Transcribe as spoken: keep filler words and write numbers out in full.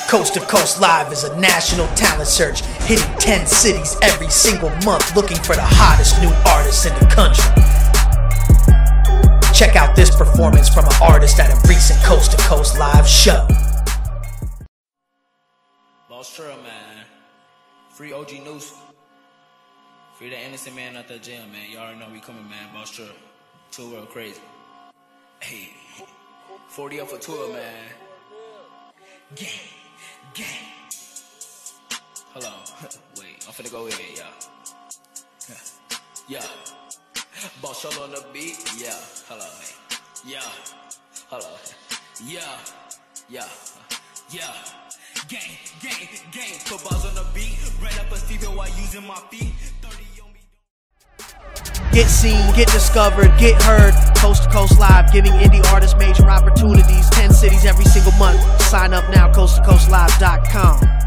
Coast to Coast Live is a national talent search, hitting ten cities every single month, looking for the hottest new artists in the country. Check out this performance from an artist at a recent Coast to Coast Live show. Boss Trell, man. Free O G Noose. Free the innocent man out that jail, man. You already know we coming, man. Boss Trell. Tour world crazy. Hey. forty up for tour, man. Gang. Gang. Hold on. Wait, I'm finna go in, y'all. Yeah. Boss Trell on the beat. Yeah. Hold on. Yeah. Hold on. Yeah. Yeah. Yeah. Gang, gang, gang. Put balls on the beat. Ran up a Steven while using my feet. thirty on me. Get seen, get discovered, get heard. Coast to Coast Live, giving indie artists major opportunities. ten cities every single month. Sign up now, coast to coast live dot com.